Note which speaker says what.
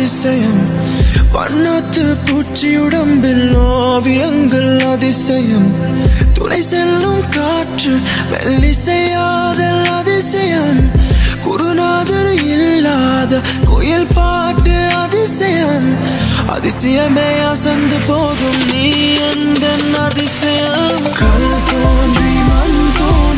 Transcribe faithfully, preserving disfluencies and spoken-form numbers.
Speaker 1: அதிசயம் வண்ணத்து பூச்சி உடம்பில் ஓவியங்கள் அதிசயம் துணை செல்லும் காற்று மெல்லிசையாதல் அதிசயம் குருநாதர் இல்லாத கோயில் பாட்டு அதிசயம் அதிசயமே அசந்து போகும் நீ எந்த அதிசயம் கல் தோன்றி மண் தோன்றி